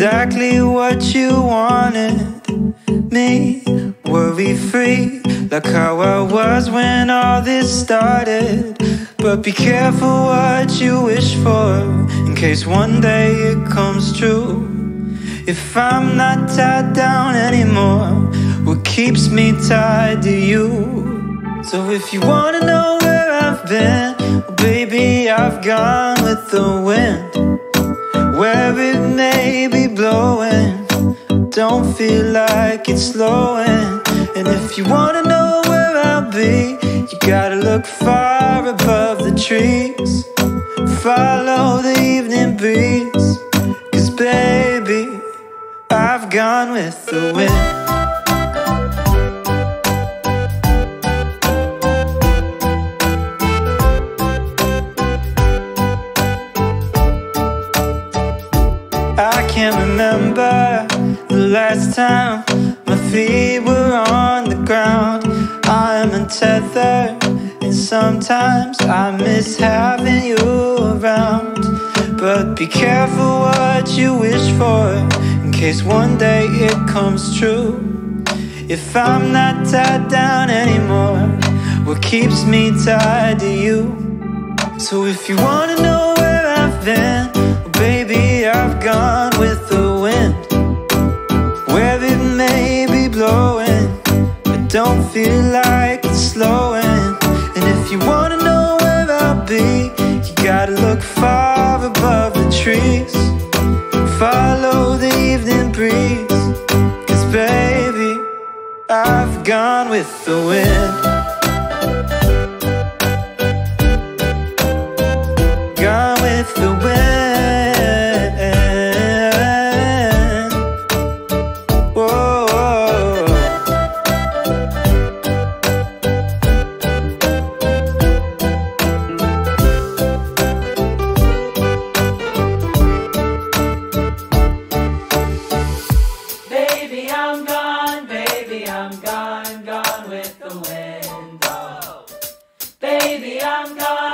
exactly what you wanted me, worry-free, like how I was when all this started. But be careful what you wish for, in case one day it comes true. If I'm not tied down anymore, what keeps me tied to you? So if you wanna know where I've been, well, baby, I've gone with the wind. Where it may be blowing, don't feel like it's slowing. And if you wanna know where I'll be, you gotta look far above the trees, follow the evening breeze. 'Cause baby, I've gone with the wind. I can't remember the last time my feet were on the ground. I'm untethered, and sometimes I miss having you around. But be careful what you wish for, in case one day it comes true. If I'm not tied down anymore, what keeps me tied to you? So if you wanna know where I've been, well, baby, I've gone with the wind. Where it may be blowing, but don't feel like it's slowing. And if you wanna know where I'll be, you gotta look far above the trees, follow the evening breeze. 'Cause baby, I've gone with the wind. Gone with the wind. Gone with the wind. Oh. Baby, I'm gone.